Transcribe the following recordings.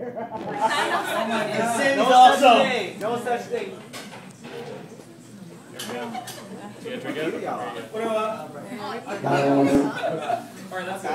No awesome. No such thing. You guys drink it? Alright, that's it.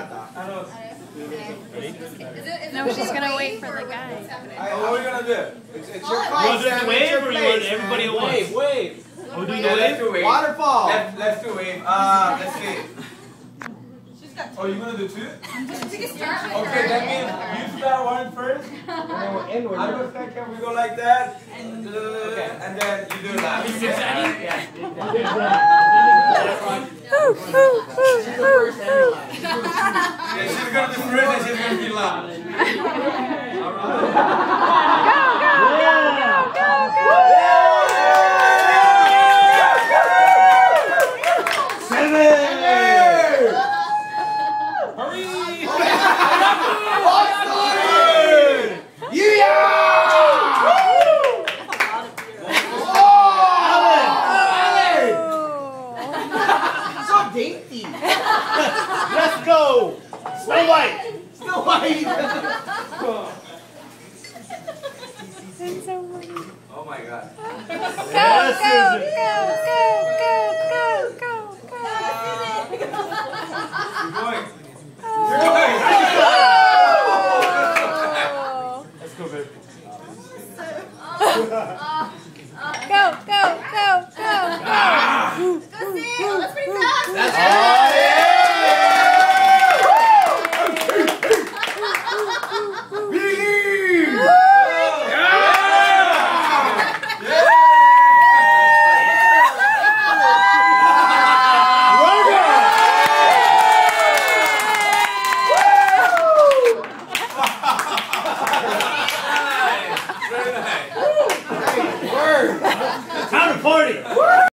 No, she's gonna wait for the guy. What are we gonna do? It's your call. You want to do the wave or you want everybody at once? Wave. Are we doing the wave? Waterfall. Let's do wave. Let's see. Oh, you gonna do two? Okay, that means you start one first. And then we'll end with I go second. We go like that. And then you do that. He's zigzagging? Yeah. Yeah, she's gonna do first and she's gonna be loud. Dainty. Let's go! Snow White! Snow White. Oh my god. Go. You're going. Let's go, babe. Let's bring that. That's Very nice. Time to party!